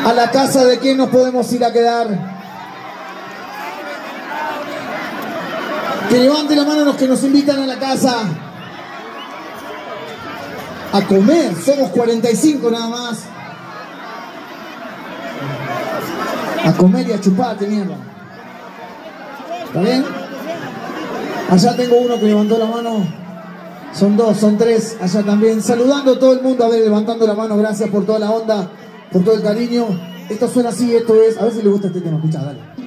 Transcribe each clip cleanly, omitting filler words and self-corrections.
¿A la casa de quién nos podemos ir a quedar? Que levanten la mano los que nos invitan a la casa. A comer, somos 45 nada más. A comer y a chuparte, mierda. ¿Está bien? Allá tengo uno que levantó la mano. Son dos, son tres. Allá también. Saludando a todo el mundo. A ver, levantando la mano. Gracias por toda la onda, por todo el cariño. Esto suena así, esto es. A ver si le gusta este tema. Escucha, dale.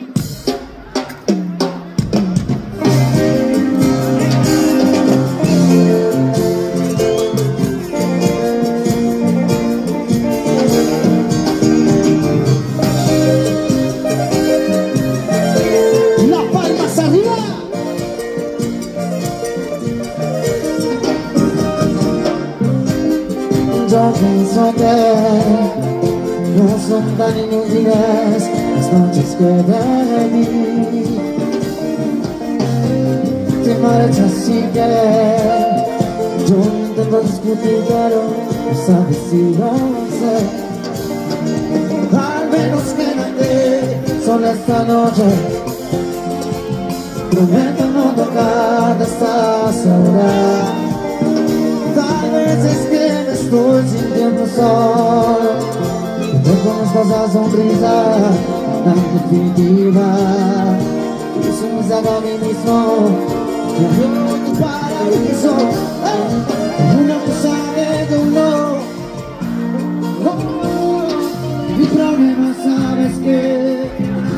Yo pienso que no son tan inútiles las noches que de mí te marchas sin querer. Yo intento discutir, pero no sabes si lo sé. Al menos quédate sola esta noche. Prometo no tocarte esta soledad. Tal vez es que me estoy sintiendo solo. Te conozco esa sonrisa tan definitiva. Y somos a mí mismo. Y abrió tu paraíso. Una cosa de un no. Mi problema, sabes que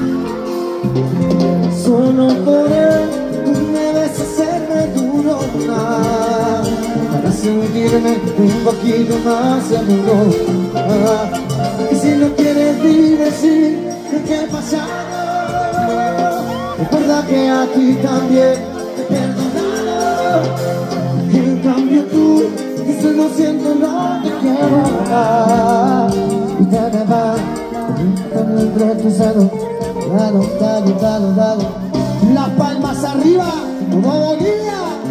solo por él tú debes hacerme duro. Para sentirme un poquito más seguro. Y si no quieres dime sí, ¿qué ha pasado? Recuerda que a ti también te he perdonado. En cambio tú dices no siento, no te quiero. Y te me va entre tus dedos. Dado. Las palmas arriba, como Bolivia.